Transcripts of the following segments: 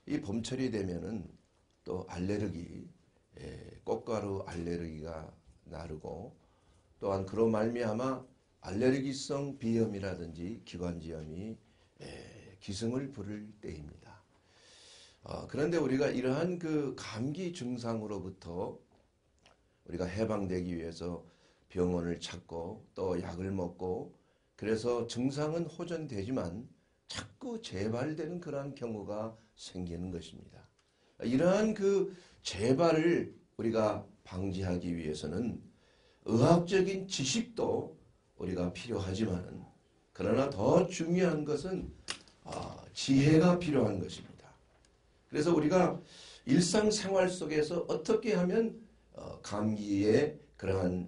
이 봄철이 되면은 또 알레르기, 꽃가루 알레르기가 나르고 또한 그로 말미암아 알레르기성 비염이라든지 기관지염이 기승을 부를 때입니다. 그런데 우리가 이러한 그 감기 증상으로부터 우리가 해방되기 위해서 병원을 찾고 또 약을 먹고 그래서 증상은 호전되지만 자꾸 재발되는 그러한 경우가 생기는 것입니다. 이러한 그 재발을 우리가 방지하기 위해서는 의학적인 지식도 우리가 필요하지만 그러나 더 중요한 것은 지혜가 필요한 것입니다. 그래서 우리가 일상생활 속에서 어떻게 하면 감기의 그러한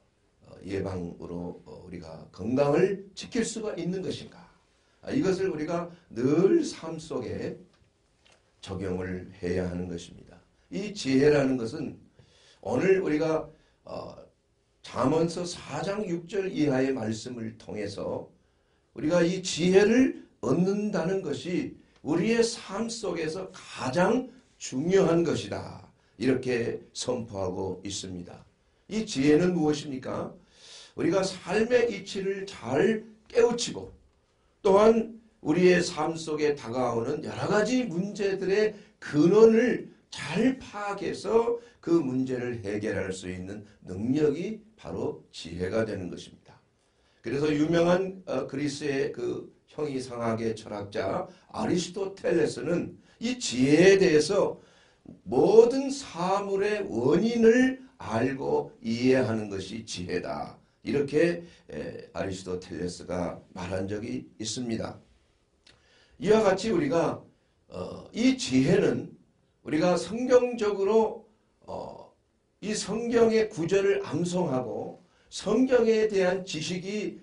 예방으로 우리가 건강을 지킬 수가 있는 것인가? 이것을 우리가 늘 삶 속에 적용을 해야 하는 것입니다. 이 지혜라는 것은 오늘 우리가 잠언서 4장 6절 이하의 말씀을 통해서 우리가 이 지혜를 얻는다는 것이 우리의 삶 속에서 가장 중요한 것이다. 이렇게 선포하고 있습니다. 이 지혜는 무엇입니까? 우리가 삶의 이치를 잘 깨우치고 또한 우리의 삶 속에 다가오는 여러 가지 문제들의 근원을 잘 파악해서 그 문제를 해결할 수 있는 능력이 바로 지혜가 되는 것입니다. 그래서 유명한 그리스의 그 형이상학의 철학자 아리스토텔레스는 이 지혜에 대해서 모든 사물의 원인을 알고 이해하는 것이 지혜다. 이렇게 아리스토텔레스가 말한 적이 있습니다. 이와 같이 우리가 이 지혜는 우리가 성경적으로 이 성경의 구절을 암송하고 성경에 대한 지식이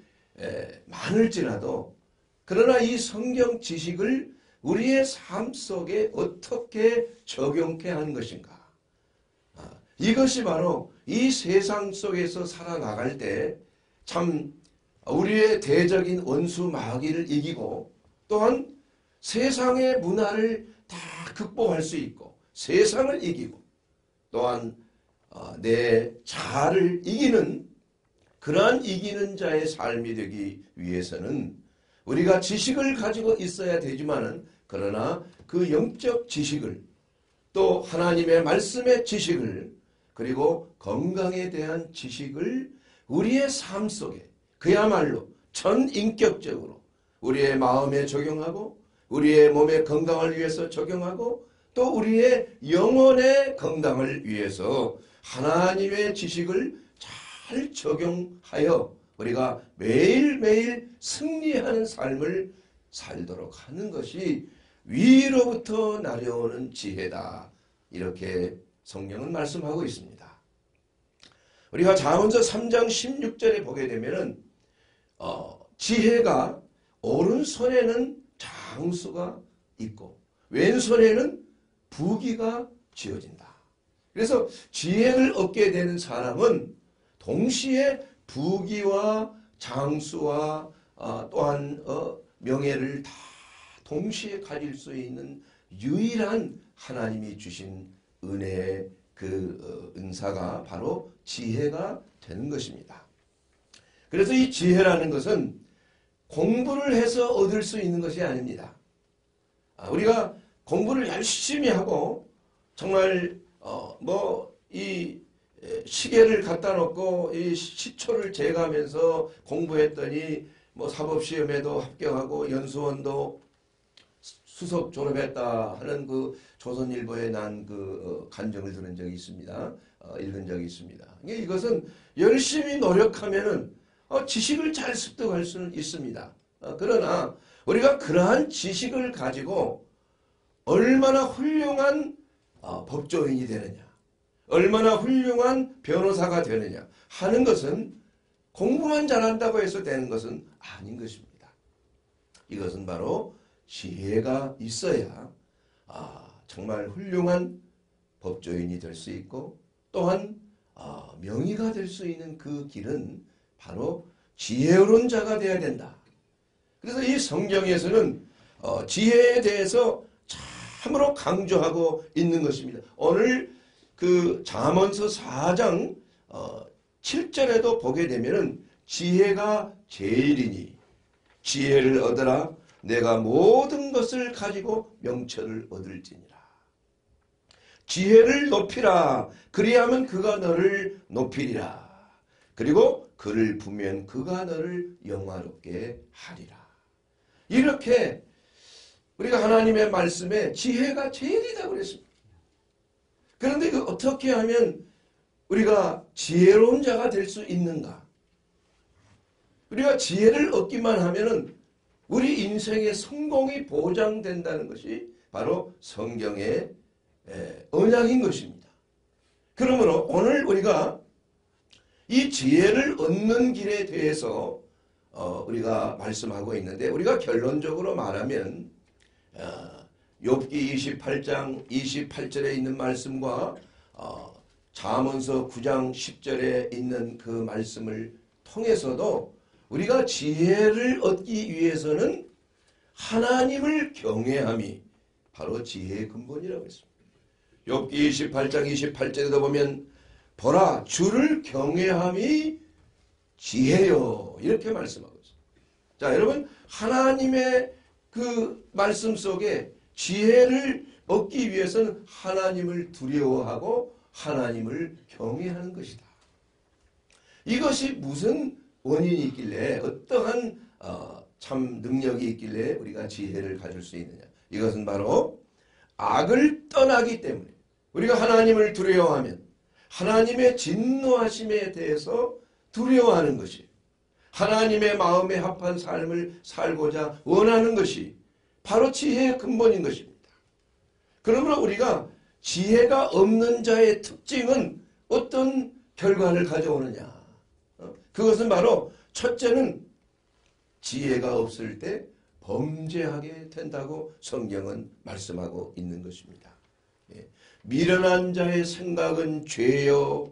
많을지라도 그러나 이 성경 지식을 우리의 삶 속에 어떻게 적용케 하는 것인가? 이것이 바로 이 세상 속에서 살아나갈 때 참 우리의 대적인 원수 마귀를 이기고 또한 세상의 문화를 다 극복할 수 있고 세상을 이기고 또한 내 자아를 이기는 그러한 이기는 자의 삶이 되기 위해서는 우리가 지식을 가지고 있어야 되지만은 그러나 그 영적 지식을 또 하나님의 말씀의 지식을 그리고 건강에 대한 지식을 우리의 삶 속에 그야말로 전인격적으로 우리의 마음에 적용하고 우리의 몸의 건강을 위해서 적용하고 또 우리의 영혼의 건강을 위해서 하나님의 지식을 잘 적용하여 우리가 매일매일 승리하는 삶을 살도록 하는 것이 위로부터 나려오는 지혜다. 이렇게 성경은 말씀하고 있습니다. 우리가 잠언서 3장 16절에 보게 되면은 지혜가 오른손에는 장수가 있고 왼손에는 부귀가 쥐어진다. 그래서 지혜를 얻게 되는 사람은 동시에 부귀와 장수와 또한 명예를 다 동시에 가질 수 있는 유일한 하나님이 주신 은혜의 그 은사가 바로 지혜가 되는 것입니다. 그래서 이 지혜라는 것은 공부를 해서 얻을 수 있는 것이 아닙니다. 우리가 공부를 열심히 하고 정말 이 시계를 갖다 놓고 이 시초를 재가면서 공부했더니 사법시험에도 합격하고 연수원도 수석 졸업했다 하는 그 조선일보에 난 그 간증을 들은 적이 있습니다. 읽은 적이 있습니다. 이것은 열심히 노력하면은 지식을 잘 습득할 수는 있습니다. 그러나 우리가 그러한 지식을 가지고 얼마나 훌륭한 법조인이 되느냐, 얼마나 훌륭한 변호사가 되느냐 하는 것은 공부만 잘한다고 해서 되는 것은 아닌 것입니다. 이것은 바로 지혜가 있어야 정말 훌륭한 법조인이 될 수 있고 또한 명의가 될 수 있는 그 길은 바로 지혜로운 자가 되어야 된다. 그래서 이 성경에서는 지혜에 대해서 참으로 강조하고 있는 것입니다. 오늘 그 잠언서 4장 7절에도 보게 되면은 지혜가 제일이니 지혜를 얻으라 내가 모든 것을 가지고 명철을 얻을지니라. 지혜를 높이라 그리하면 그가 너를 높이리라. 그리고 그를 부면 그가 너를 영화롭게 하리라. 이렇게 우리가 하나님의 말씀에 지혜가 제일이다 그랬습니다. 그런데 그 어떻게 하면 우리가 지혜로운 자가 될 수 있는가? 우리가 지혜를 얻기만 하면은 우리 인생의 성공이 보장된다는 것이 바로 성경의 언약인 것입니다. 그러므로 오늘 우리가 이 지혜를 얻는 길에 대해서 우리가 말씀하고 있는데 우리가 결론적으로 말하면 욥기 28장 28절에 있는 말씀과 잠언서 9장 10절에 있는 그 말씀을 통해서도 우리가 지혜를 얻기 위해서는 하나님을 경외함이 바로 지혜의 근본이라고 했습니다. 욥기 28장 28절에도 보면 보라 주를 경외함이 지혜요 이렇게 말씀하고 있습니다. 자 여러분 하나님의 그 말씀 속에 지혜를 얻기 위해서는 하나님을 두려워하고 하나님을 경외하는 것이다. 이것이 무슨 원인이 있길래 어떠한 참 능력이 있길래 우리가 지혜를 가질 수 있느냐. 이것은 바로 악을 떠나기 때문에 우리가 하나님을 두려워하면 하나님의 진노하심에 대해서 두려워하는 것이 하나님의 마음에 합한 삶을 살고자 원하는 것이 바로 지혜의 근본인 것입니다. 그러므로 우리가 지혜가 없는 자의 특징은 어떤 결과를 가져오느냐. 그것은 바로 첫째는 지혜가 없을 때 범죄하게 된다고 성경은 말씀하고 있는 것입니다. 미련한 자의 생각은 죄요.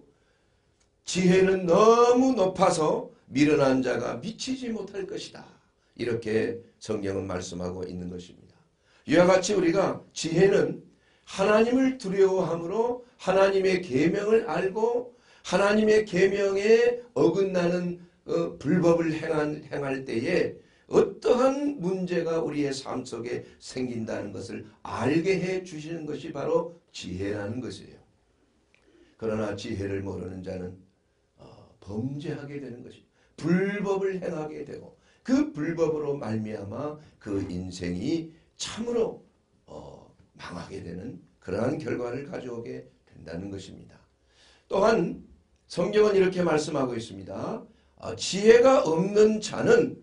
지혜는 너무 높아서 미련한 자가 미치지 못할 것이다. 이렇게 성경은 말씀하고 있는 것입니다. 이와 같이 우리가 지혜는 하나님을 두려워함으로 하나님의 계명을 알고 하나님의 계명에 어긋나는 불법을 행할 때에 어떠한 문제가 우리의 삶 속에 생긴다는 것을 알게 해 주시는 것이 바로 지혜라는 것이에요. 그러나 지혜를 모르는 자는 범죄하게 되는 것입니다. 불법을 행하게 되고 그 불법으로 말미암아 그 인생이 참으로 망하게 되는 그러한 결과를 가져오게 된다는 것입니다. 또한 성경은 이렇게 말씀하고 있습니다. 지혜가 없는 자는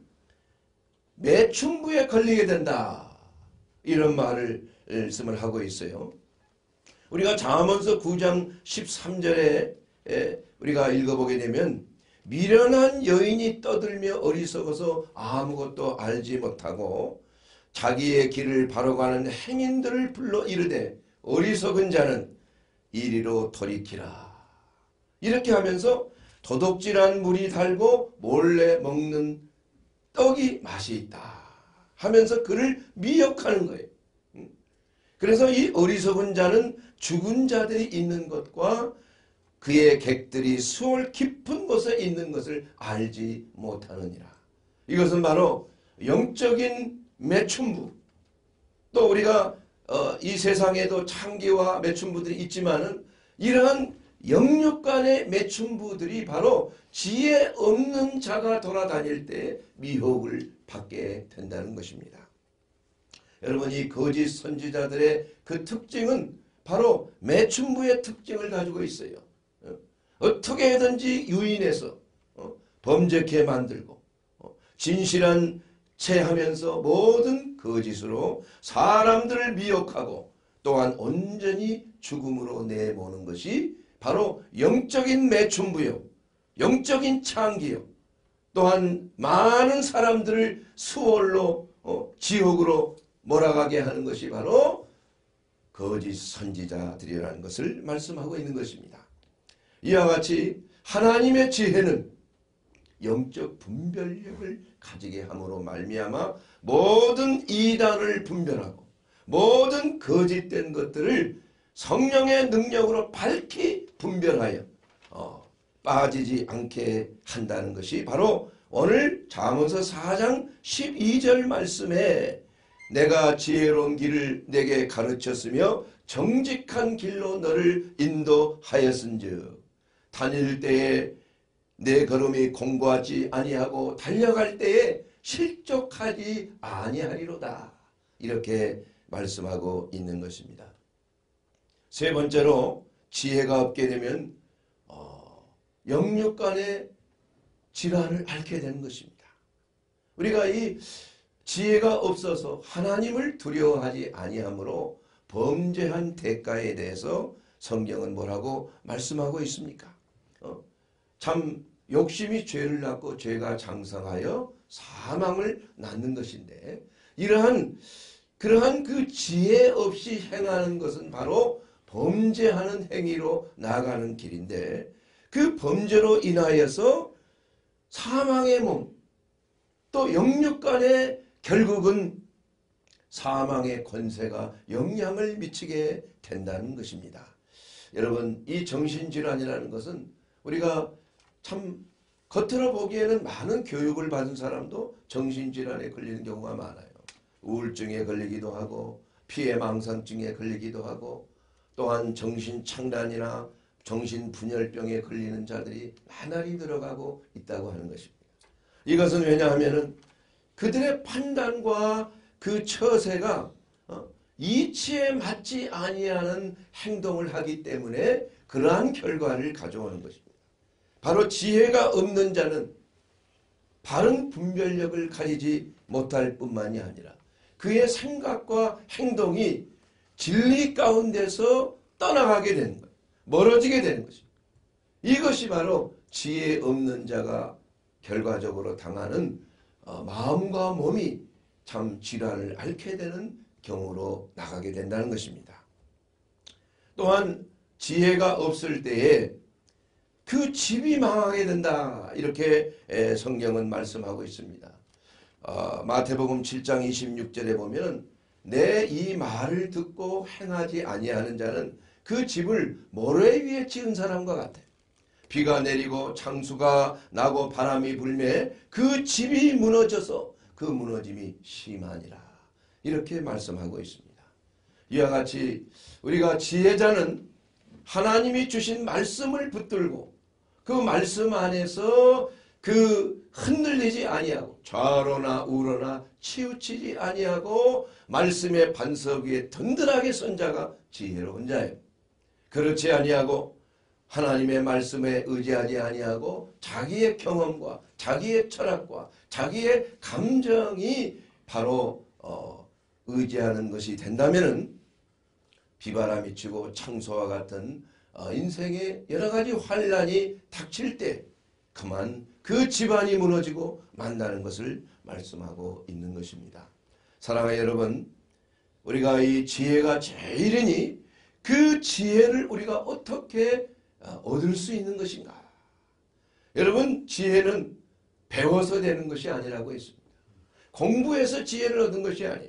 매춘부에 걸리게 된다. 이런 말씀을 하고 있어요. 우리가 잠언서 9장 13절에 우리가 읽어보게 되면 미련한 여인이 떠들며 어리석어서 아무것도 알지 못하고 자기의 길을 바로 가는 행인들을 불러 이르되 어리석은 자는 이리로 돌이키라. 이렇게 하면서 도둑질한 물이 달고 몰래 먹는 떡이 맛이 있다 하면서 그를 미혹하는 거예요. 그래서 이 어리석은 자는 죽은 자들이 있는 것과 그의 객들이 수월 깊은 곳에 있는 것을 알지 못하느니라. 이것은 바로 영적인 매춘부. 또 우리가 이 세상에도 창기와 매춘부들이 있지만은 이러한 영육간의 매춘부들이 바로 지혜 없는 자가 돌아다닐 때 미혹을 받게 된다는 것입니다. 여러분 이 거짓 선지자들의 그 특징은 바로 매춘부의 특징을 가지고 있어요. 어떻게든지 유인해서 범죄케 만들고 진실한 채 하면서 모든 거짓으로 사람들을 미혹하고 또한 온전히 죽음으로 내모는 것이 바로 영적인 매춘부요. 영적인 창기요. 또한 많은 사람들을 수월로 지옥으로 몰아가게 하는 것이 바로 거짓 선지자들이라는 것을 말씀하고 있는 것입니다. 이와 같이 하나님의 지혜는 영적 분별력을 가지게 함으로 말미암아 모든 이단을 분별하고 모든 거짓된 것들을 성령의 능력으로 밝히 분별하여 빠지지 않게 한다는 것이 바로 오늘 잠언서 4장 12절 말씀에 내가 지혜로운 길을 내게 가르쳤으며 정직한 길로 너를 인도하였은즉 다닐 때에 내 걸음이 공고하지 아니하고 달려갈 때에 실족하지 아니하리로다. 이렇게 말씀하고 있는 것입니다. 세 번째로 지혜가 없게 되면 영육 간의 질환을 앓게 되는 것입니다. 우리가 이 지혜가 없어서 하나님을 두려워하지 아니하므로 범죄한 대가에 대해서 성경은 뭐라고 말씀하고 있습니까? 참 욕심이 죄를 낳고 죄가 장성하여 사망을 낳는 것인데 그러한 그 지혜 없이 행하는 것은 바로 범죄하는 행위로 나아가는 길인데 그 범죄로 인하여서 사망의 몸 또 영육 간에 결국은 사망의 권세가 영향을 미치게 된다는 것입니다. 여러분 이 정신질환이라는 것은 우리가 참 겉으로 보기에는 많은 교육을 받은 사람도 정신질환에 걸리는 경우가 많아요. 우울증에 걸리기도 하고 피해망상증에 걸리기도 하고 또한 정신착란이나 정신분열병에 걸리는 자들이 나날이 늘어가고 있다고 하는 것입니다. 이것은 왜냐하면 그들의 판단과 그 처세가 이치에 맞지 아니하는 행동을 하기 때문에 그러한 결과를 가져오는 것입니다. 바로 지혜가 없는 자는 바른 분별력을 가지지 못할 뿐만이 아니라 그의 생각과 행동이 진리 가운데서 떠나가게 되는 거예요. 멀어지게 되는 것입니다. 이것이 바로 지혜 없는 자가 결과적으로 당하는 마음과 몸이 참 질환을 앓게 되는 경우로 나가게 된다는 것입니다. 또한 지혜가 없을 때에 그 집이 망하게 된다. 이렇게 성경은 말씀하고 있습니다. 마태복음 7장 26절에 보면 내 이 말을 듣고 행하지 아니하는 자는 그 집을 모래 위에 지은 사람과 같아. 비가 내리고 창수가 나고 바람이 불매 그 집이 무너져서 그 무너짐이 심하니라. 이렇게 말씀하고 있습니다. 이와 같이 우리가 지혜자는 하나님이 주신 말씀을 붙들고 그 말씀 안에서 그 흔들리지 아니하고 좌로나 우로나 치우치지 아니하고 말씀의 반석 위에 든든하게 선 자가 지혜로운 자예요. 그렇지 아니하고 하나님의 말씀에 의지하지 아니하고 자기의 경험과 자기의 철학과 자기의 감정이 바로 의지하는 것이 된다면 비바람이 치고 창소와 같은 인생의 여러 가지 환란이 닥칠 때 그만 그 집안이 무너지고 만다는 것을 말씀하고 있는 것입니다. 사랑하는 여러분, 우리가 이 지혜가 제일이니 그 지혜를 우리가 어떻게 얻을 수 있는 것인가? 여러분, 지혜는 배워서 되는 것이 아니라고 했습니다. 공부해서 지혜를 얻은 것이 아니에요.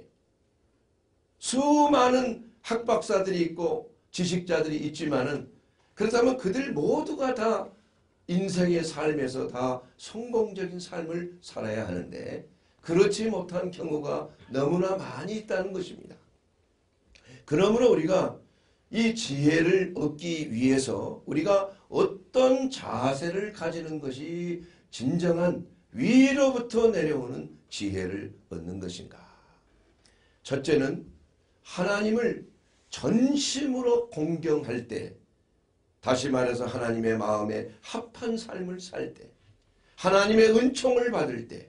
수많은 학박사들이 있고 지식자들이 있지만은 그렇다면 그들 모두가 다 인생의 삶에서 다 성공적인 삶을 살아야 하는데 그렇지 못한 경우가 너무나 많이 있다는 것입니다. 그러므로 우리가 이 지혜를 얻기 위해서 우리가 어떤 자세를 가지는 것이 진정한 위로부터 내려오는 지혜를 얻는 것인가? 첫째는 하나님을 전심으로 공경할 때, 다시 말해서 하나님의 마음에 합한 삶을 살 때, 하나님의 은총을 받을 때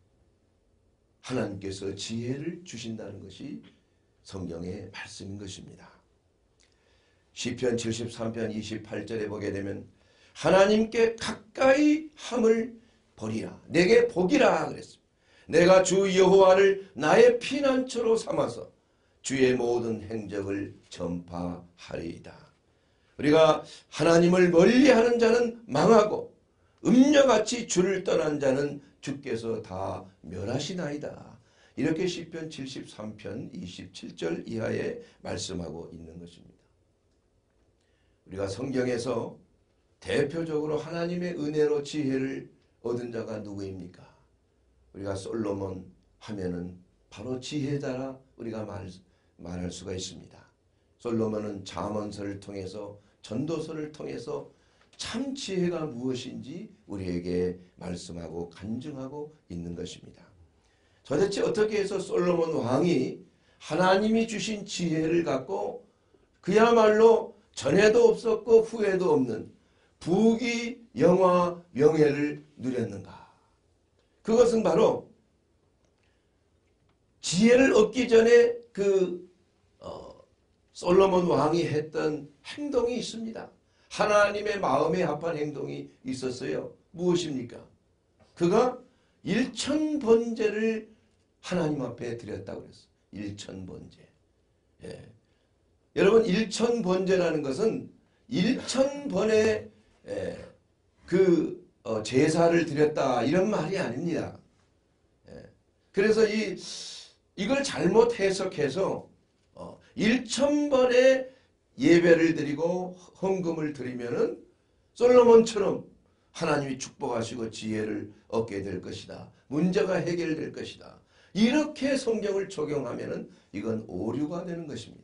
하나님께서 지혜를 주신다는 것이 성경의 말씀인 것입니다. 시편 73편 28절에 보게 되면 하나님께 가까이 함을 보리라. 내게 복이라 그랬습니다. 내가 주 여호와를 나의 피난처로 삼아서 주의 모든 행적을 전파하리이다. 우리가 하나님을 멀리하는 자는 망하고 음녀같이 주를 떠난 자는 주께서 다 멸하시나이다. 이렇게 시편 73편 27절 이하에 말씀하고 있는 것입니다. 우리가 성경에서 대표적으로 하나님의 은혜로 지혜를 얻은 자가 누구입니까? 우리가 솔로몬 하면은 바로 지혜자라 우리가 말할 수가 있습니다. 솔로몬은 잠언서를 통해서 전도서를 통해서 참 지혜가 무엇인지 우리에게 말씀하고 간증하고 있는 것입니다. 도대체 어떻게 해서 솔로몬 왕이 하나님이 주신 지혜를 갖고 그야말로 전에도 없었고 후에도 없는 부귀 영화 명예를 누렸는가? 그것은 바로 지혜를 얻기 전에 솔로몬 왕이 했던 행동이 있습니다. 하나님의 마음에 합한 행동이 있었어요. 무엇입니까? 그가 일천번제를 하나님 앞에 드렸다고 그랬어요. 일천번제. 예. 여러분, 일천번제라는 것은 1000번의 제사를 드렸다 이런 말이 아닙니다. 예. 그래서 이걸 잘못 해석해서 1000번의 예배를 드리고 헌금을 드리면은 솔로몬처럼 하나님이 축복하시고 지혜를 얻게 될 것이다. 문제가 해결될 것이다. 이렇게 성경을 적용하면은 이건 오류가 되는 것입니다.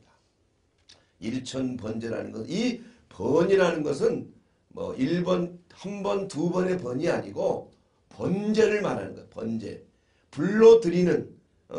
일천번제라는 것, 이 번이라는 것은 뭐 1번, 한 번, 두 번의 번이 아니고 번제를 말하는 것. 번제. 불로 드리는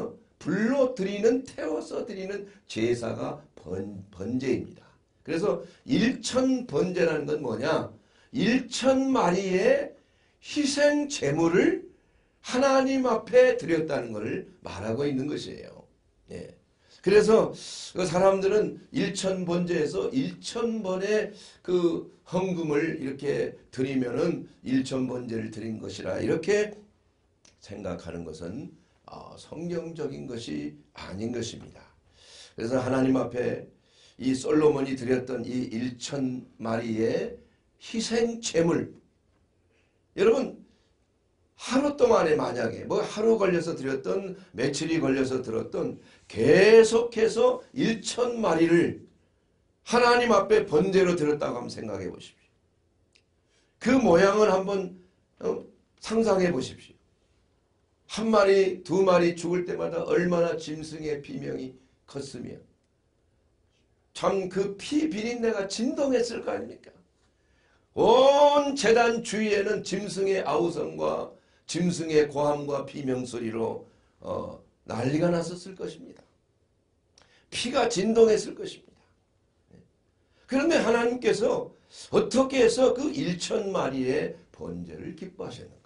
태워서 드리는 제사가 번제입니다. 그래서 일천번제라는 건 뭐냐? 1000마리의 희생 제물을 하나님 앞에 드렸다는 것을 말하고 있는 것이에요. 예. 그래서 사람들은 1000번제에서 1000번의 헌금을 이렇게 드리면은 1000번제를 드린 것이라 이렇게 생각하는 것은 성경적인 것이 아닌 것입니다. 그래서 하나님 앞에 이 솔로몬이 드렸던 이 1000마리의 희생 제물, 여러분 하루 동안에 만약에 뭐 하루 걸려서 드렸던 며칠이 걸려서 들었던 계속해서 1000마리를 하나님 앞에 번제로 드렸다고 한번 생각해 보십시오. 그 모양을 한번 상상해 보십시오. 한 마리, 두 마리 죽을 때마다 얼마나 짐승의 비명이 컸으며 참 그 피 비린내가 진동했을 거 아닙니까? 온 제단 주위에는 짐승의 아우성과 짐승의 고함과 비명소리로 난리가 났었을 것입니다. 피가 진동했을 것입니다. 그런데 하나님께서 어떻게 해서 그 1000마리의 번제를 기뻐하셨는가?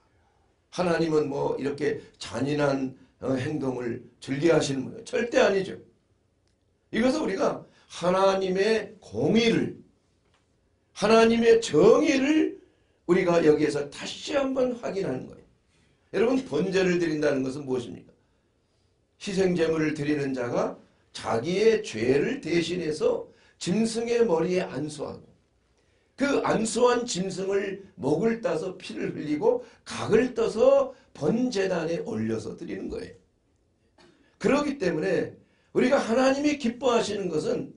하나님은 뭐 이렇게 잔인한 행동을 즐겨하시는 분은 절대 아니죠. 이것은 우리가 하나님의 공의를, 하나님의 정의를 우리가 여기에서 다시 한번 확인하는 거예요. 여러분, 번제를 드린다는 것은 무엇입니까? 희생제물을 드리는 자가 자기의 죄를 대신해서 짐승의 머리에 안수하고 그 안수한 짐승을 목을 따서 피를 흘리고 각을 떠서 번제단에 올려서 드리는 거예요. 그렇기 때문에 우리가 하나님이 기뻐하시는 것은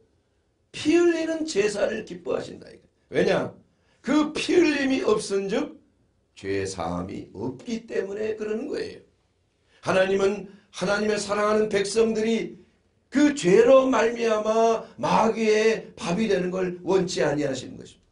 피 흘리는 제사를 기뻐하신다. 왜냐? 그 피 흘림이 없은즉 죄 사함이 없기 때문에 그러는 거예요. 하나님은 하나님의 사랑하는 백성들이 그 죄로 말미암아 마귀의 밥이 되는 걸 원치 아니하시는 것입니다.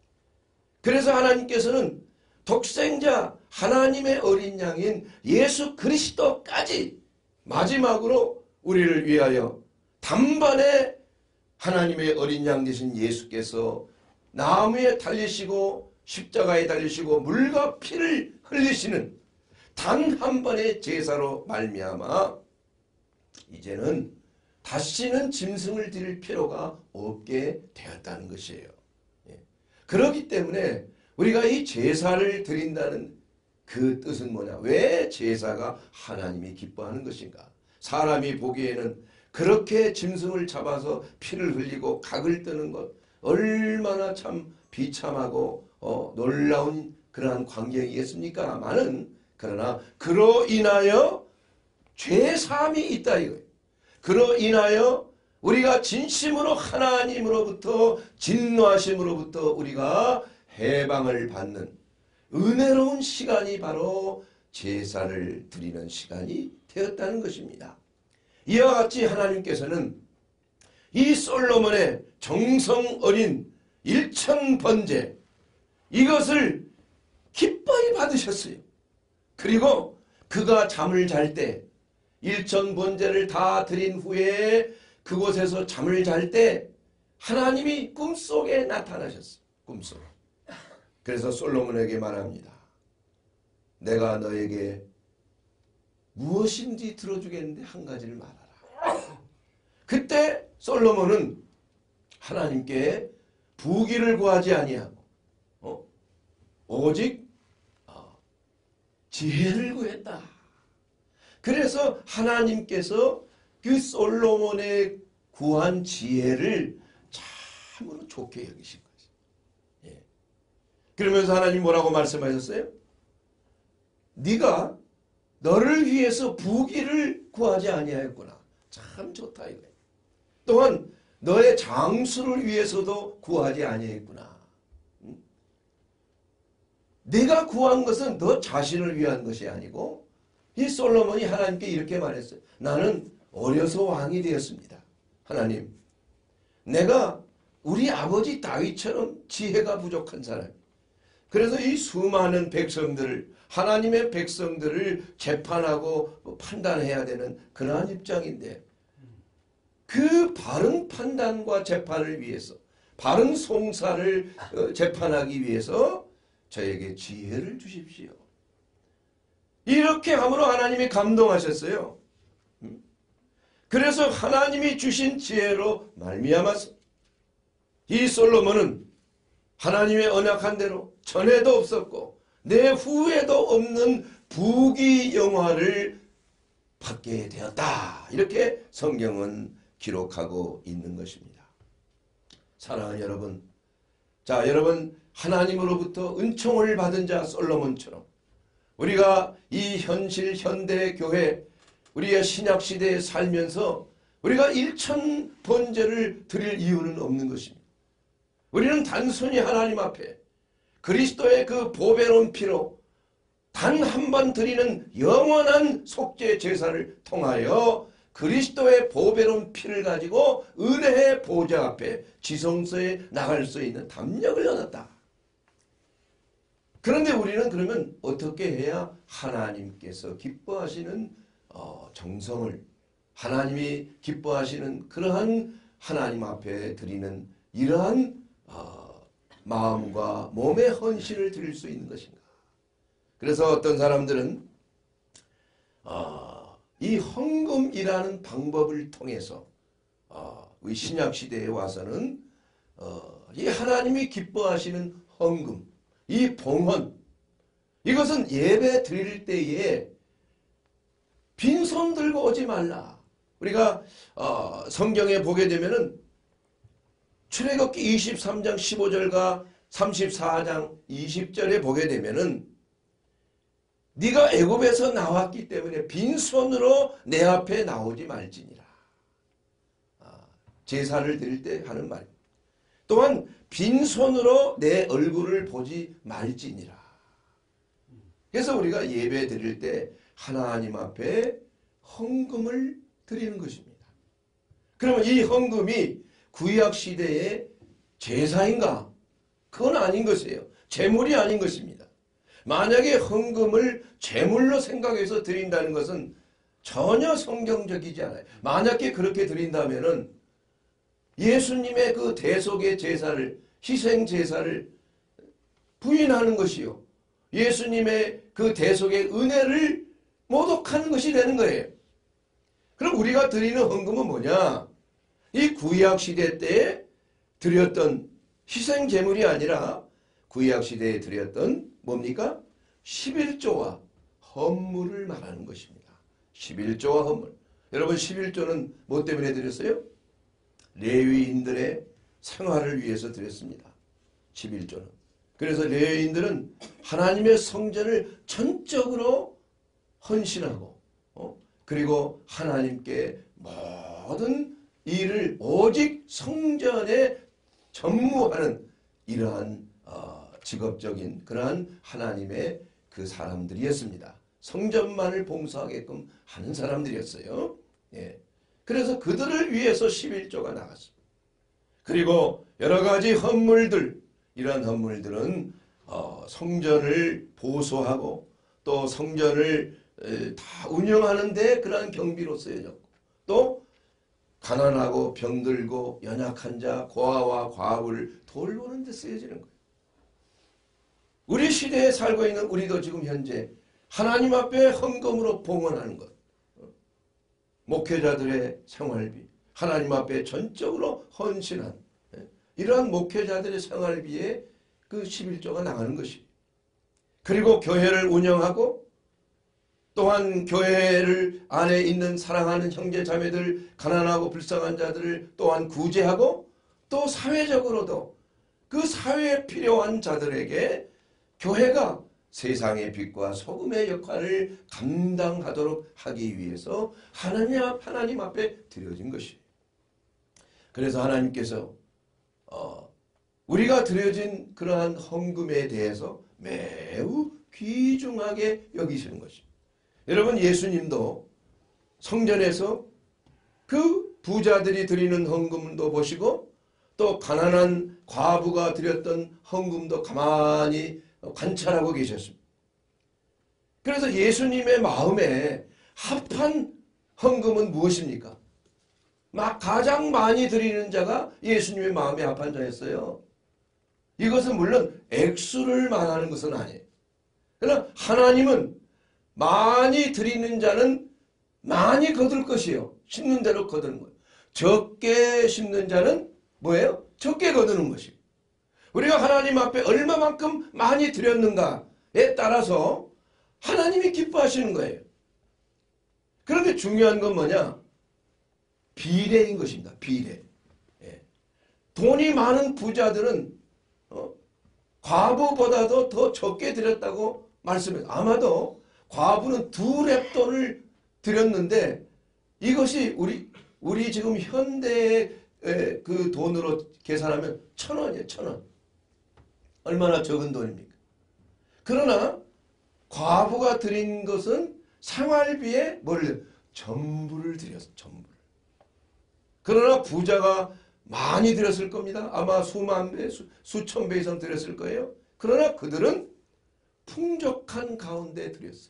그래서 하나님께서는 독생자 하나님의 어린 양인 예수 그리스도까지 마지막으로 우리를 위하여 단번에 하나님의 어린 양 되신 예수께서 나무에 달리시고 십자가에 달리시고 물과 피를 흘리시는 단 한 번의 제사로 말미암아 이제는 다시는 짐승을 드릴 필요가 없게 되었다는 것이에요. 그렇기 때문에 우리가 이 제사를 드린다는 그 뜻은 뭐냐? 왜 제사가 하나님이 기뻐하는 것인가? 사람이 보기에는 그렇게 짐승을 잡아서 피를 흘리고 각을 뜨는 것 얼마나 참 비참하고 놀라운 그러한 광경이겠습니까? 그러나 그로 인하여 죄사함이 있다 이거예요. 그로 인하여 우리가 진심으로 하나님으로부터 진노하심으로부터 우리가 해방을 받는 은혜로운 시간이 바로 제사를 드리는 시간이 되었다는 것입니다. 이와 같이 하나님께서는 이 솔로몬의 정성 어린 일천번제 이것을 기뻐히 받으셨어요. 그리고 그가 잠을 잘 때 일천번제를 다 드린 후에 그곳에서 잠을 잘 때 하나님이 꿈속에 나타나셨어요. 꿈속에. 그래서 솔로몬에게 말합니다. 내가 너에게 무엇인지 들어주겠는데 한 가지를 말하라. 그때 솔로몬은 하나님께 부귀를 구하지 아니하고 오직 지혜를 구했다. 그래서 하나님께서 그 솔로몬의 구한 지혜를 참으로 좋게 여기신 거죠. 예. 그러면서 하나님 뭐라고 말씀하셨어요? 네가 너를 위해서 부귀를 구하지 아니하였구나. 참 좋다 이거예요. 또한 너의 장수를 위해서도 구하지 아니했구나. 네가 구한 것은 너 자신을 위한 것이 아니고 이 솔로몬이 하나님께 이렇게 말했어요. 나는 어려서 왕이 되었습니다. 하나님, 내가 우리 아버지 다윗처럼 지혜가 부족한 사람. 그래서 이 수많은 백성들을 하나님의 백성들을 재판하고 판단해야 되는 그러한 입장인데 그 바른 판단과 재판을 위해서 바른 송사를 재판하기 위해서 저에게 지혜를 주십시오. 이렇게 함으로 하나님이 감동하셨어요. 그래서 하나님이 주신 지혜로 말미암아서 이 솔로몬은 하나님의 언약한 대로 전에도 없었고 내 후에도 없는 부귀 영화를 받게 되었다. 이렇게 성경은 기록하고 있는 것입니다. 사랑하는 여러분, 자, 여러분 하나님으로부터 은총을 받은 자 솔로몬처럼 우리가 이 현실 현대 교회 우리의 신약 시대에 살면서 우리가 일천번제를 드릴 이유는 없는 것입니다. 우리는 단순히 하나님 앞에 그리스도의 그 보배로운 피로 단 한 번 드리는 영원한 속죄 제사를 통하여 그리스도의 보배로운 피를 가지고 은혜의 보좌 앞에 지성소에 나갈 수 있는 담력을 얻었다. 그런데 우리는 그러면 어떻게 해야 하나님께서 기뻐하시는 정성을 하나님이 기뻐하시는 그러한 하나님 앞에 드리는 이러한 마음과 몸의 헌신을 드릴 수 있는 것인가. 그래서 어떤 사람들은 이 헌금이라는 방법을 통해서 우리 신약시대에 와서는 이 하나님이 기뻐하시는 헌금, 이 봉헌, 이것은 예배 드릴 때에 빈손 들고 오지 말라. 우리가 성경에 보게 되면은 출애굽기 23장 15절과 34장 20절에 보게 되면은 네가 애굽에서 나왔기 때문에 빈손으로 내 앞에 나오지 말지니라. 제사를 드릴 때 하는 말입니다. 또한 빈손으로 내 얼굴을 보지 말지니라. 그래서 우리가 예배 드릴 때 하나님 앞에 헌금을 드리는 것입니다. 그러면 이 헌금이 구약 시대의 제사인가? 그건 아닌 것이에요. 제물이 아닌 것입니다. 만약에 헌금을 제물로 생각해서 드린다는 것은 전혀 성경적이지 않아요. 만약에 그렇게 드린다면은 예수님의 그 대속의 제사를, 희생 제사를 부인하는 것이요. 예수님의 그 대속의 은혜를 모독하는 것이 되는 거예요. 그럼 우리가 드리는 헌금은 뭐냐? 이 구약 시대 때에 드렸던 희생 제물이 아니라 구약 시대에 드렸던 뭡니까? 11조와 헌물을 말하는 것입니다. 11조와 헌물. 여러분 11조는 뭐 때문에 드렸어요? 레위인들의 생활을 위해서 드렸습니다. 11조는. 그래서 레위인들은 하나님의 성전을 전적으로 헌신하고 그리고 하나님께 모든 일을 오직 성전에 전무하는 이러한 직업적인 그러한 하나님의 그 사람들이었습니다. 성전만을 봉사하게끔 하는 사람들이었어요. 예. 그래서 그들을 위해서 11조가 나갔습니다. 그리고 여러 가지 헌물들, 이러한 헌물들은 성전을 보수하고 또 성전을 다 운영하는 데 그러한 경비로 쓰여졌고, 또 가난하고 병들고 연약한 자, 고아와 과부를 돌보는 데 쓰여지는 거예요. 우리 시대에 살고 있는 우리도 지금 현재 하나님 앞에 헌금으로 봉헌하는 것, 목회자들의 생활비, 하나님 앞에 전적으로 헌신한 이러한 목회자들의 생활비에 그 11조가 나가는 것입니다. 그리고 교회를 운영하고 또한 교회를 안에 있는 사랑하는 형제 자매들, 가난하고 불쌍한 자들을 또한 구제하고, 또 사회적으로도 그 사회에 필요한 자들에게 교회가 세상의 빛과 소금의 역할을 감당하도록 하기 위해서 하나님 앞에 드려진 것이에요. 그래서 하나님께서 우리가 드려진 그러한 헌금에 대해서 매우 귀중하게 여기시는 것입니다. 여러분, 예수님도 성전에서 그 부자들이 드리는 헌금도 보시고 또 가난한 과부가 드렸던 헌금도 가만히 관찰하고 계셨습니다. 그래서 예수님의 마음에 합한 헌금은 무엇입니까? 가장 많이 드리는 자가 예수님의 마음에 합한 자였어요. 이것은 물론 액수를 말하는 것은 아니에요. 그러나 하나님은 많이 드리는 자는 많이 거둘 것이요, 심는 대로 거두는 거예요. 적게 심는 자는 뭐예요? 적게 거두는 것이에요. 우리가 하나님 앞에 얼마만큼 많이 드렸는가에 따라서 하나님이 기뻐하시는 거예요. 그런데 중요한 건 뭐냐? 비례인 것입니다. 비례. 예. 돈이 많은 부자들은 과부보다도 더 적게 드렸다고 말씀해요. 아마도 과부는 2렙돈을 드렸는데 이것이 우리 지금 현대의 그 돈으로 계산하면 1,000원이에요. 1,000원. 얼마나 적은 돈입니까? 그러나 과부가 드린 것은 생활비에 전부를 드렸어요. 전부를. 그러나 부자가 많이 드렸을 겁니다. 아마 수만 배, 수천 배 이상 드렸을 거예요. 그러나 그들은 풍족한 가운데 드렸어요.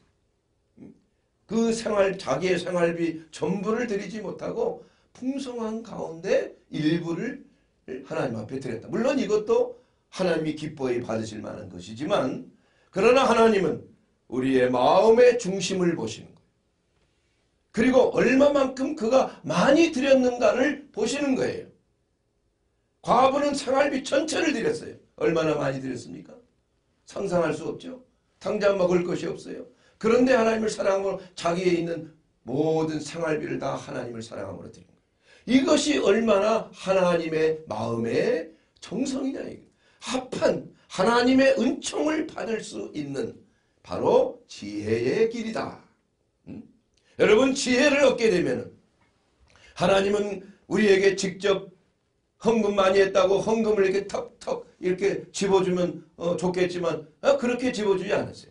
자기의 생활비 전부를 드리지 못하고 풍성한 가운데 일부를 하나님 앞에 드렸다. 물론 이것도 하나님이 기뻐히 받으실 만한 것이지만, 그러나 하나님은 우리의 마음의 중심을 보시는 거예요. 그리고 얼마만큼 그가 많이 드렸는가를 보시는 거예요. 과부는 생활비 전체를 드렸어요. 얼마나 많이 드렸습니까? 상상할 수 없죠. 당장 먹을 것이 없어요. 그런데 하나님을 사랑함으로 자기에 있는 모든 생활비를 다 하나님을 사랑함으로 드린 거예요. 이것이 얼마나 하나님의 마음의 정성이냐. 합한 하나님의 은총을 받을 수 있는 바로 지혜의 길이다. 여러분, 지혜를 얻게 되면 하나님은 우리에게 직접 헌금 많이 했다고 헌금을 이렇게 턱턱 이렇게 집어주면 좋겠지만 그렇게 집어주지 않았어요.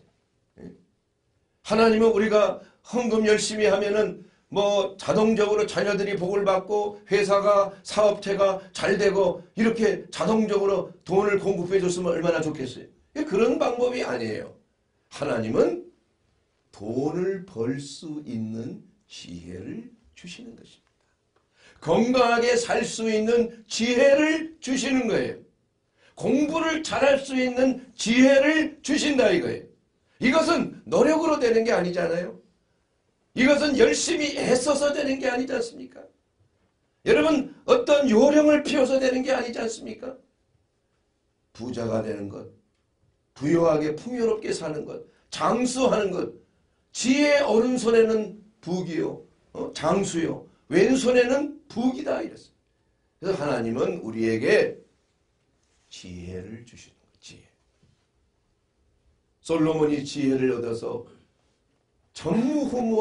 하나님은 우리가 헌금 열심히 하면은 자동적으로 자녀들이 복을 받고 회사가, 사업체가 잘 되고 이렇게 자동적으로 돈을 공급해 줬으면 얼마나 좋겠어요. 그런 방법이 아니에요. 하나님은 돈을 벌 수 있는 지혜를 주시는 것입니다. 건강하게 살 수 있는 지혜를 주시는 거예요. 공부를 잘할 수 있는 지혜를 주신다 이거예요. 이것은 노력으로 되는 게 아니잖아요. 이것은 열심히 애써서 되는 게 아니지 않습니까? 여러분, 어떤 요령을 피워서 되는 게 아니지 않습니까? 부자가 되는 것, 부유하게 풍요롭게 사는 것, 장수하는 것, 지혜의 오른손에는 북이요, 장수요, 왼손에는 북이다 이랬어요. 그래서 하나님은 우리에게 지혜를 주시는 거예요. 지혜. 솔로몬이 지혜를 얻어서 전무후무한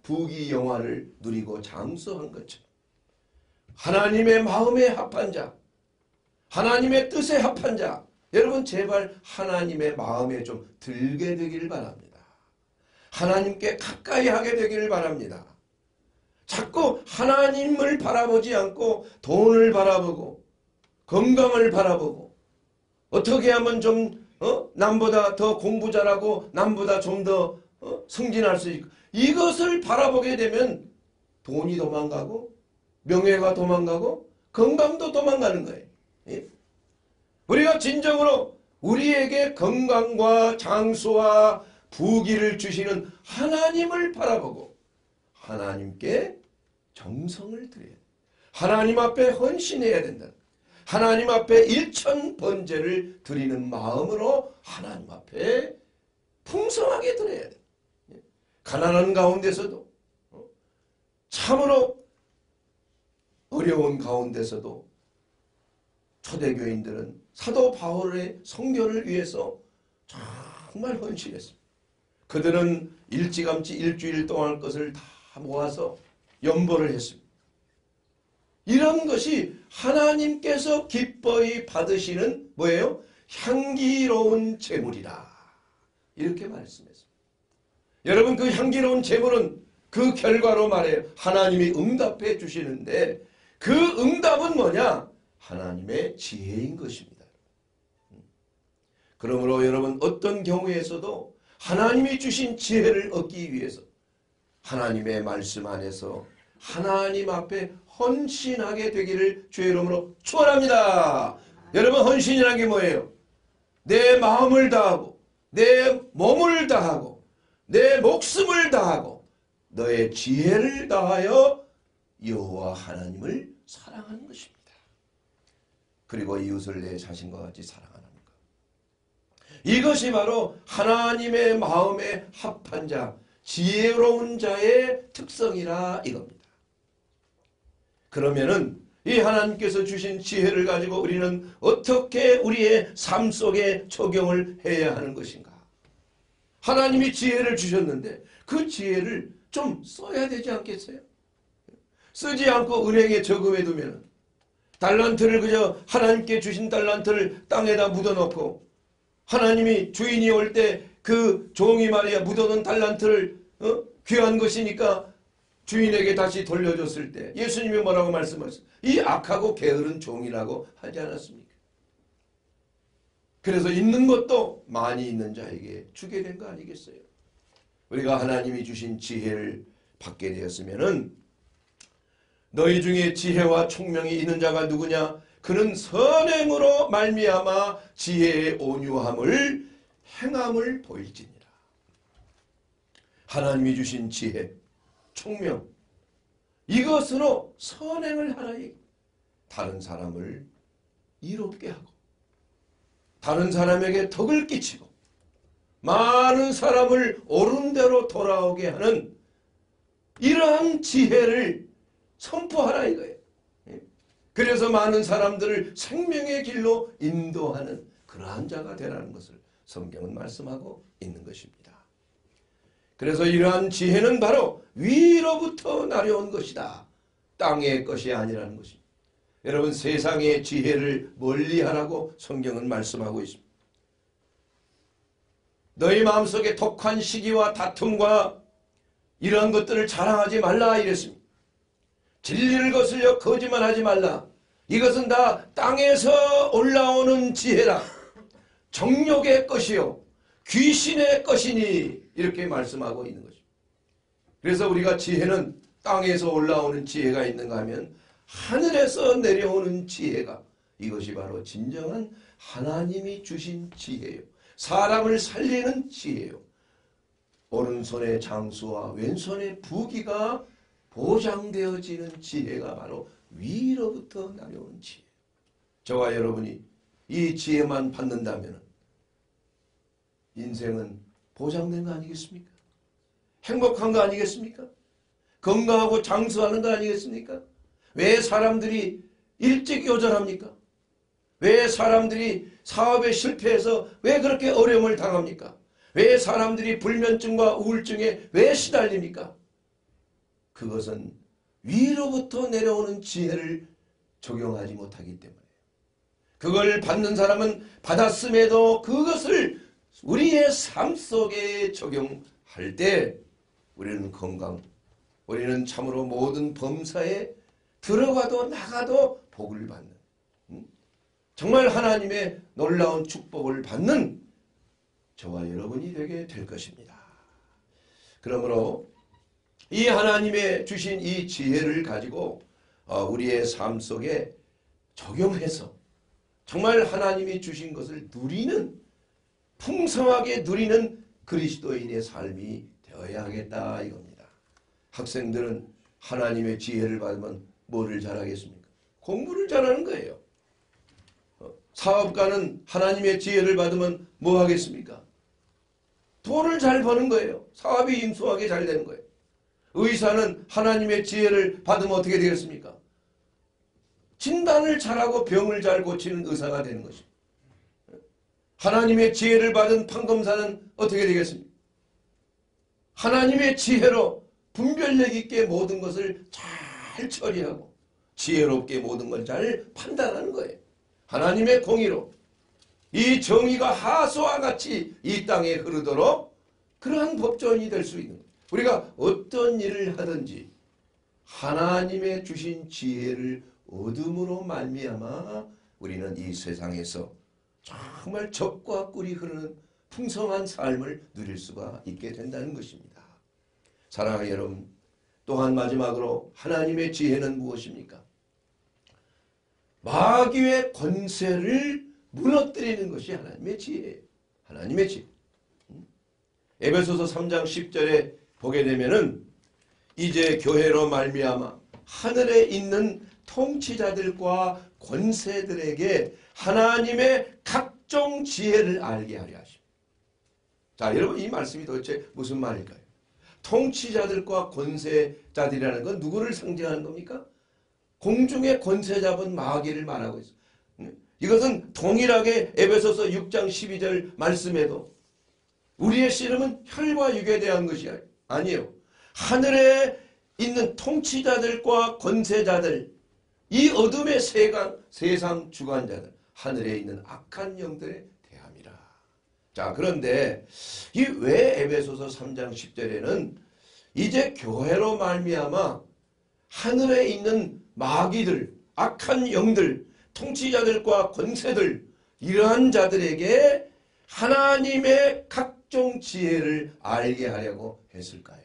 부귀 영화를 누리고 장수한 것처럼 하나님의 마음에 합한 자, 하나님의 뜻에 합한 자, 여러분 제발 하나님의 마음에 좀 들게 되기를 바랍니다. 하나님께 가까이 하게 되기를 바랍니다. 자꾸 하나님을 바라보지 않고 돈을 바라보고 건강을 바라보고 어떻게 하면 좀 남보다 더 공부 잘하고 남보다 좀 더 승진할 수 있고 이것을 바라보게 되면 돈이 도망가고 명예가 도망가고 건강도 도망가는 거예요. 예? 우리가 진정으로 우리에게 건강과 장수와 부귀를 주시는 하나님을 바라보고 하나님께 정성을 드려야 돼. 하나님 앞에 헌신해야 된다. 하나님 앞에 일천번제를 드리는 마음으로 하나님 앞에 풍성하게 드려야 돼. 가난한 가운데서도 참으로 어려운 가운데서도 초대교인들은 사도 바울의 선교를 위해서 정말 헌신했습니다. 그들은 일찌감치 일주일 동안 것을 다 모아서 연보를 했습니다. 이런 것이 하나님께서 기뻐히 받으시는 뭐예요? 향기로운 제물이라 이렇게 말씀했습니다. 여러분 그 향기로운 제물은 그 결과로 말해요. 하나님이 응답해 주시는데 그 응답은 뭐냐? 하나님의 지혜인 것입니다. 그러므로 여러분 어떤 경우에서도 하나님이 주신 지혜를 얻기 위해서 하나님의 말씀 안에서 하나님 앞에 헌신하게 되기를 주의 이름으로 축원합니다. 여러분 헌신이라는 게 뭐예요? 내 마음을 다하고 내 몸을 다하고 내 목숨을 다하고 너의 지혜를 다하여 여호와 하나님을 사랑하는 것입니다. 그리고 이웃을 내 자신과 같이 사랑하는 것. 이것이 바로 하나님의 마음에 합한 자, 지혜로운 자의 특성이라 이겁니다. 그러면은 이 하나님께서 주신 지혜를 가지고 우리는 어떻게 우리의 삶 속에 적용을 해야 하는 것인가? 하나님이 지혜를 주셨는데 그 지혜를 좀 써야 되지 않겠어요? 쓰지 않고 은행에 저금해 두면 달란트를 그저 하나님께 주신 달란트를 땅에다 묻어놓고 하나님이 주인이 올 때 그 종이 말이야 묻어놓은 달란트를 귀한 것이니까 주인에게 다시 돌려줬을 때 예수님이 뭐라고 말씀하셨어요? 이 악하고 게으른 종이라고 하지 않았습니까? 그래서 있는 것도 많이 있는 자에게 주게 된 거 아니겠어요? 우리가 하나님이 주신 지혜를 받게 되었으면은 너희 중에 지혜와 총명이 있는 자가 누구냐? 그는 선행으로 말미암아 지혜의 온유함을 행함을 보일지니라. 하나님이 주신 지혜, 총명 이것으로 선행을 하라. 다른 사람을 이롭게 하고 다른 사람에게 덕을 끼치고 많은 사람을 옳은 대로 돌아오게 하는 이러한 지혜를 선포하라 이거예요. 그래서 많은 사람들을 생명의 길로 인도하는 그러한 자가 되라는 것을 성경은 말씀하고 있는 것입니다. 그래서 이러한 지혜는 바로 위로부터 나려온 것이다. 땅의 것이 아니라는 것입니다. 여러분 세상의 지혜를 멀리하라고 성경은 말씀하고 있습니다. 너희 마음속에 독한 시기와 다툼과 이러한 것들을 자랑하지 말라 이랬습니다. 진리를 거슬려 거짓말하지 말라. 이것은 다 땅에서 올라오는 지혜라. 정욕의 것이요 귀신의 것이니 이렇게 말씀하고 있는 것입니다. 그래서 우리가 지혜는 땅에서 올라오는 지혜가 있는가 하면 하늘에서 내려오는 지혜가 이것이 바로 진정한 하나님이 주신 지혜요. 사람을 살리는 지혜요. 오른손의 장수와 왼손의 부귀가 보장되어지는 지혜가 바로 위로부터 나려온 지혜. 저와 여러분이 이 지혜만 받는다면 인생은 보장된 거 아니겠습니까? 행복한 거 아니겠습니까? 건강하고 장수하는 거 아니겠습니까? 왜 사람들이 일찍 요절합니까? 왜 사람들이 사업에 실패해서 왜 그렇게 어려움을 당합니까? 왜 사람들이 불면증과 우울증에 왜 시달립니까? 그것은 위로부터 내려오는 지혜를 적용하지 못하기 때문에 그걸 받는 사람은 받았음에도 그것을 우리의 삶 속에 적용할 때 우리는 건강, 우리는 참으로 모든 범사에 들어가도 나가도 복을 받는 정말 하나님의 놀라운 축복을 받는 저와 여러분이 되게 될 것입니다. 그러므로 이 하나님의 주신 이 지혜를 가지고 우리의 삶 속에 적용해서 정말 하나님이 주신 것을 누리는 풍성하게 누리는 그리스도인의 삶이 되어야 하겠다 이겁니다. 학생들은 하나님의 지혜를 받으면 뭐를 잘하겠습니까? 공부를 잘하는 거예요. 사업가는 하나님의 지혜를 받으면 뭐 하겠습니까? 돈을 잘 버는 거예요. 사업이 임수하게 잘 되는 거예요. 의사는 하나님의 지혜를 받으면 어떻게 되겠습니까? 진단을 잘하고 병을 잘 고치는 의사가 되는 것입니다. 하나님의 지혜를 받은 판검사는 어떻게 되겠습니까? 하나님의 지혜로 분별력 있게 모든 것을 잘 처리하고 지혜롭게 모든 걸 잘 판단하는 거예요. 하나님의 공의로 이 정의가 하수와 같이 이 땅에 흐르도록 그러한 법조인이 될 수 있는 거예요. 우리가 어떤 일을 하든지 하나님의 주신 지혜를 얻음으로 말미암아 우리는 이 세상에서 정말 젖과 꿀이 흐르는 풍성한 삶을 누릴 수가 있게 된다는 것입니다. 사랑하는 여러분, 또한 마지막으로 하나님의 지혜는 무엇입니까? 마귀의 권세를 무너뜨리는 것이 하나님의 지혜예요. 하나님의 지혜. 에베소서 3장 10절에 보게 되면은 이제 교회로 말미암아 하늘에 있는 통치자들과 권세들에게 하나님의 각종 지혜를 알게 하려 하십니다. 자, 여러분 이 말씀이 도대체 무슨 말일까요? 통치자들과 권세자들이라는 건 누구를 상징하는 겁니까? 공중의 권세 잡은 마귀를 말하고 있어요. 이것은 동일하게 에베소서 6장 12절 말씀에도 우리의 씨름은 혈과 육에 대한 것이 아니에요. 하늘에 있는 통치자들과 권세자들, 이 어둠의 세상 주관자들, 하늘에 있는 악한 영들에 대함이라. 자, 그런데 이 왜 에베소서 3장 10절에는 이제 교회로 말미암아 하늘에 있는 마귀들, 악한 영들, 통치자들과 권세들, 이러한 자들에게 하나님의 각종 지혜를 알게 하려고 했을까요?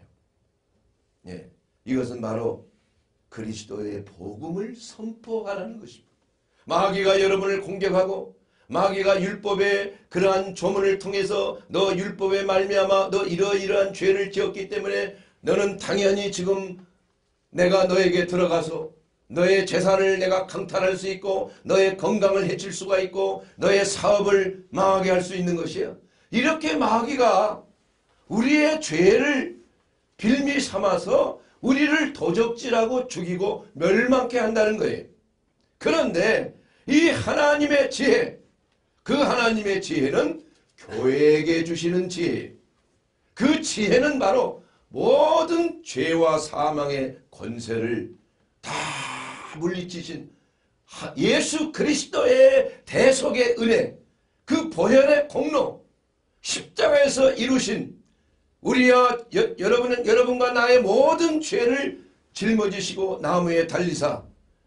예, 이것은 바로 그리스도의 복음을 선포하라는 것입니다. 마귀가 여러분을 공격하고 마귀가 율법의 그러한 조문을 통해서 너 율법에 말미암아 너 이러이러한 죄를 지었기 때문에 너는 당연히 지금 내가 너에게 들어가서 너의 재산을 내가 강탈할 수 있고 너의 건강을 해칠 수가 있고 너의 사업을 망하게 할 수 있는 것이에요. 이렇게 마귀가 우리의 죄를 빌미 삼아서 우리를 도적질하고 죽이고 멸망케 한다는 거예요. 그런데 이 하나님의 지혜, 그 하나님의 지혜는 교회에게 주시는 지혜예요. 그 지혜는 바로 모든 죄와 사망의 권세를 다 물리치신 예수 그리스도의 대속의 은혜, 그 보혈의 공로, 십자가에서 이루신 우리와 여러분과 나의 모든 죄를 짊어지시고 나무에 달리사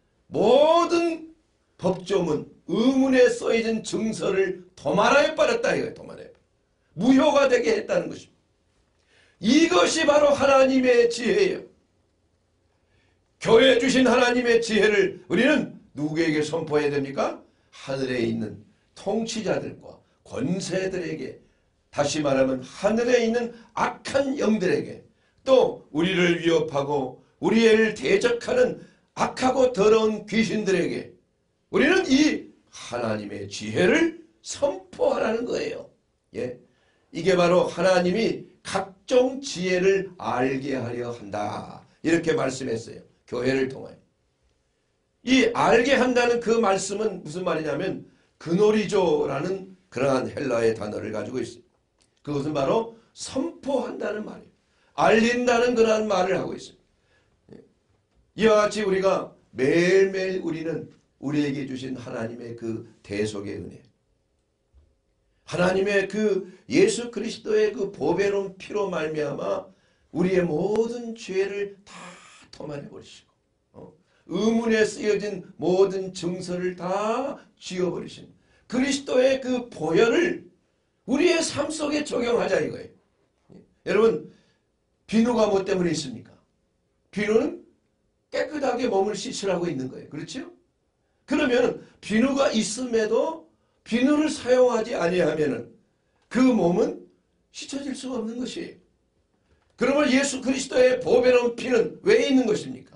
모든 법조문, 의문에 써있는 증서를 도마라에 빨았다 이거예요. 도마라에 무효가 되게 했다는 것입니다. 이것이 바로 하나님의 지혜예요. 교회에 주신 하나님의 지혜를 우리는 누구에게 선포해야 됩니까? 하늘에 있는 통치자들과 권세들에게, 다시 말하면 하늘에 있는 악한 영들에게, 또 우리를 위협하고 우리를 대적하는 악하고 더러운 귀신들에게 우리는 이 하나님의 지혜를 선포하라는 거예요. 예, 이게 바로 하나님이 각종 지혜를 알게 하려 한다, 이렇게 말씀했어요. 교회를 통하여. 이 알게 한다는 그 말씀은 무슨 말이냐면 그노리조라는 그러한 헬라의 단어를 가지고 있습니다. 그것은 바로 선포한다는 말이에요. 알린다는 그러한 말을 하고 있습니다. 이와 같이 우리가 매일매일 우리는 우리에게 주신 하나님의 그 대속의 은혜, 하나님의 그 예수 그리스도의 그 보배로운 피로 말미암아 우리의 모든 죄를 다 토말해 버리시고 의문에 쓰여진 모든 증서를 다 지워버리신 그리스도의 그 보혈을 우리의 삶 속에 적용하자 이거예요. 여러분, 비누가 뭐 때문에 있습니까? 비누는 깨끗하게 몸을 씻으라고 있는 거예요. 그렇죠? 그러면 비누가 있음에도 비누를 사용하지 아니하면 그 몸은 씻어질 수가 없는 것이에요. 그러면 예수 그리스도의 보배로운 피는 왜 있는 것입니까?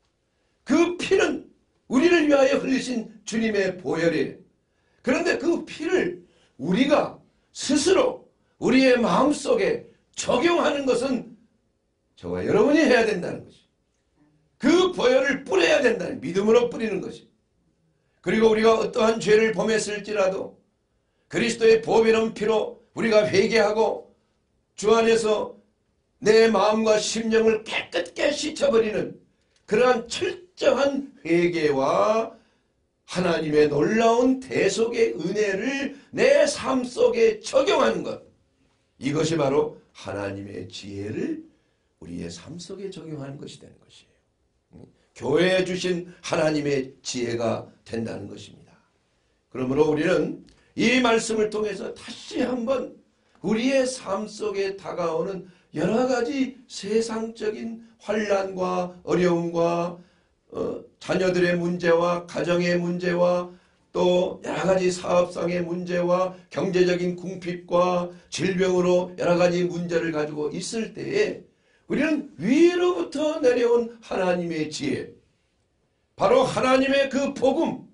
그 피는 우리를 위하여 흘리신 주님의 보혈이에요. 그런데 그 피를 우리가 스스로 우리의 마음속에 적용하는 것은 저와 여러분이 해야 된다는 것이. 그 보혈을 뿌려야 된다는, 믿음으로 뿌리는 것이. 그리고 우리가 어떠한 죄를 범했을지라도 그리스도의 보배로운 피로 우리가 회개하고 주 안에서 내 마음과 심령을 깨끗게 씻어버리는 그러한 철저한 회개와 하나님의 놀라운 대속의 은혜를 내 삶 속에 적용하는 것, 이것이 바로 하나님의 지혜를 우리의 삶 속에 적용하는 것이 되는 것이에요. 교회에 주신 하나님의 지혜가 된다는 것입니다. 그러므로 우리는 이 말씀을 통해서 다시 한번 우리의 삶 속에 다가오는 여러 가지 세상적인 환난과 어려움과 자녀들의 문제와 가정의 문제와 또 여러 가지 사업상의 문제와 경제적인 궁핍과 질병으로 여러 가지 문제를 가지고 있을 때에 우리는 위로부터 내려온 하나님의 지혜, 바로 하나님의 그 복음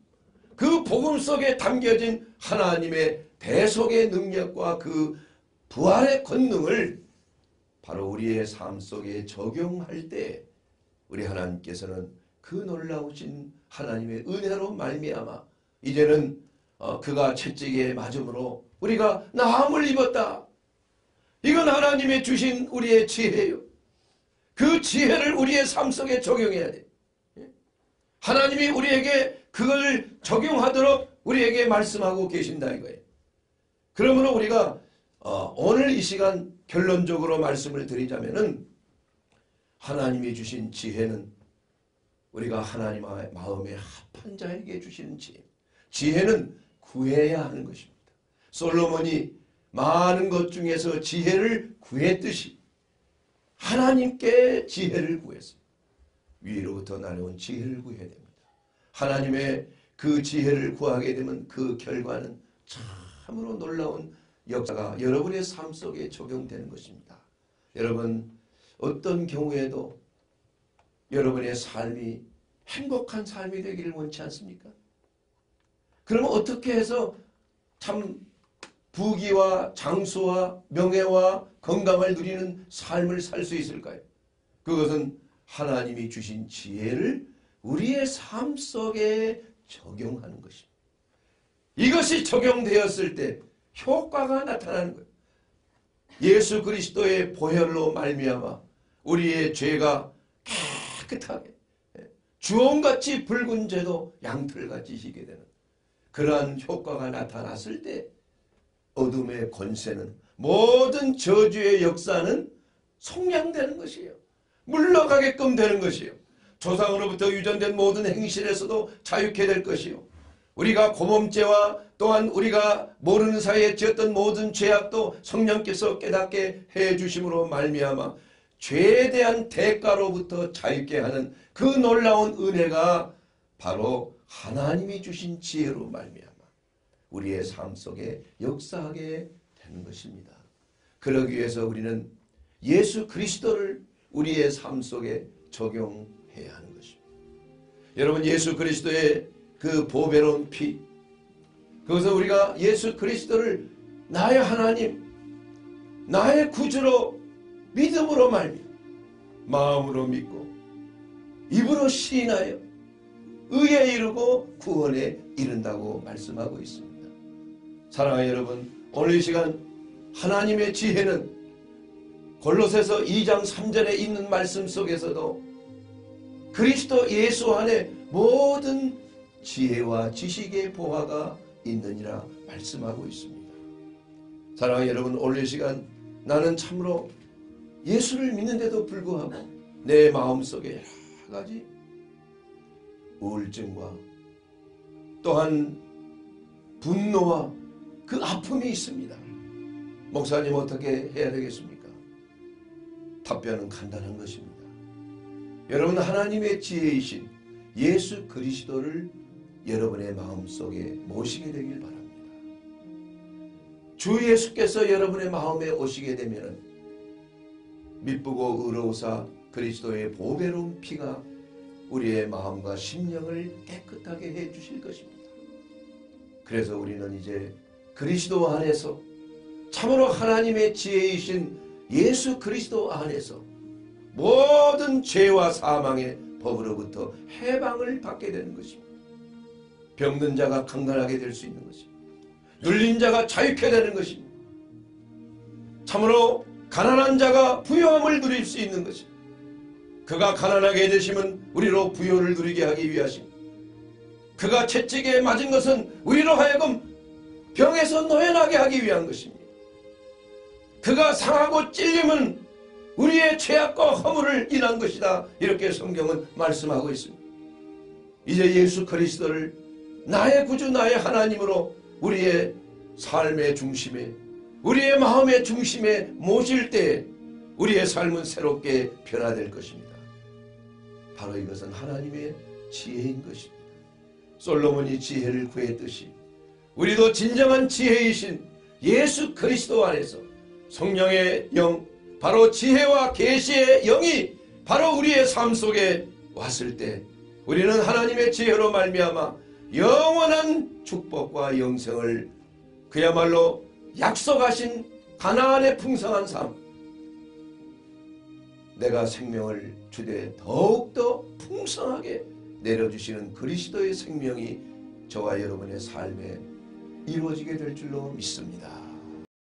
속에 담겨진 하나님의 대속의 능력과 그 부활의 권능을 바로 우리의 삶 속에 적용할 때 우리 하나님께서는 그 놀라우신 하나님의 은혜로 말미암아 이제는 그가 채찍에 맞음으로 우리가 나음을 입었다. 이건 하나님의 주신 우리의 지혜예요. 그 지혜를 우리의 삶 속에 적용해야 돼. 하나님이 우리에게 그걸 적용하도록 우리에게 말씀하고 계신다 이거예요. 그러므로 우리가 오늘 이 시간 결론적으로 말씀을 드리자면은 하나님이 주신 지혜는 우리가 하나님의 마음에 합한 자에게 주시는 지혜. 지혜는 구해야 하는 것입니다. 솔로몬이 많은 것 중에서 지혜를 구했듯이 하나님께 지혜를 구했습니다. 위로부터 나온 지혜를 구해야 됩니다. 하나님의 그 지혜를 구하게 되면 그 결과는 참으로 놀라운 역사가 여러분의 삶 속에 적용되는 것입니다. 여러분, 어떤 경우에도 여러분의 삶이 행복한 삶이 되기를 원치 않습니까? 그러면 어떻게 해서 참 부귀와 장수와 명예와 건강을 누리는 삶을 살 수 있을까요? 그것은 하나님이 주신 지혜를 우리의 삶 속에 적용하는 것입니다. 이것이 적용되었을 때 효과가 나타나는 거예요. 예수 그리스도의 보혈로 말미암아 우리의 죄가 깨끗하게 주홍같이 붉은 죄도 양털같이 희게 되는 그러한 효과가 나타났을 때 어둠의 권세는, 모든 저주의 역사는 속량되는 것이에요. 물러가게끔 되는 것이에요. 조상으로부터 유전된 모든 행실에서도 자유케 될 것이요. 우리가 고범죄와 또한 우리가 모르는 사이에 지었던 모든 죄악도 성령께서 깨닫게 해주심으로 말미암아 죄에 대한 대가로부터 자유케 하는 그 놀라운 은혜가 바로 하나님이 주신 지혜로 말미암아 우리의 삶 속에 역사하게 되는 것입니다. 그러기 위해서 우리는 예수 그리스도를 우리의 삶 속에 적용해야 하는 것입니다. 여러분, 예수 그리스도의 그 보배로운 피, 그것은 우리가 예수 그리스도를 나의 하나님, 나의 구주로 믿음으로 말미암아 마음으로 믿고 입으로 시인하여 의에 이르고 구원에 이른다고 말씀하고 있습니다. 사랑하는 여러분, 오늘 이 시간 하나님의 지혜는 골로새서 2장 3절에 있는 말씀 속에서도 그리스도 예수 안에 모든 지혜와 지식의 보화가 있느니라 말씀하고 있습니다. 사랑하는 여러분, 오늘 이 시간 나는 참으로 예수를 믿는데도 불구하고 내 마음속에 여러 가지 우울증과 또한 분노와 그 아픔이 있습니다. 목사님, 어떻게 해야 되겠습니까? 답변은 간단한 것입니다. 여러분, 하나님의 지혜이신 예수 그리스도를 여러분의 마음속에 모시게 되길 바랍니다. 주 예수께서 여러분의 마음에 오시게 되면 미쁘고 의로우사 그리스도의 보배로운 피가 우리의 마음과 심령을 깨끗하게 해 주실 것입니다. 그래서 우리는 이제 그리스도 안에서 참으로 하나님의 지혜이신 예수 그리스도 안에서 모든 죄와 사망의 법으로부터 해방을 받게 되는 것입니다. 병든 자가 강건하게 될 수 있는 것입니다. 눌린 자가 자유케 되는 것입니다. 참으로 가난한 자가 부요함을 누릴 수 있는 것입니다. 그가 가난하게 되시면 우리로 부요를 누리게 하기 위하십니다. 그가 채찍에 맞은 것은 우리로 하여금 병에서 노연하게 하기 위한 것입니다. 그가 상하고 찔림은 우리의 죄악과 허물을 인한 것이다. 이렇게 성경은 말씀하고 있습니다. 이제 예수 그리스도를 나의 구주 나의 하나님으로 우리의 삶의 중심에, 우리의 마음의 중심에 모실 때 우리의 삶은 새롭게 변화될 것입니다. 바로 이것은 하나님의 지혜인 것입니다. 솔로몬이 지혜를 구했듯이 우리도 진정한 지혜이신 예수 그리스도 안에서 성령의 영, 바로 지혜와 계시의 영이 바로 우리의 삶 속에 왔을 때 우리는 하나님의 지혜로 말미암아 영원한 축복과 영생을, 그야말로 약속하신 가나안의 풍성한 삶, 내가 생명을 주되 더욱더 풍성하게 내려주시는 그리스도의 생명이 저와 여러분의 삶에 이루어지게 될 줄로 믿습니다.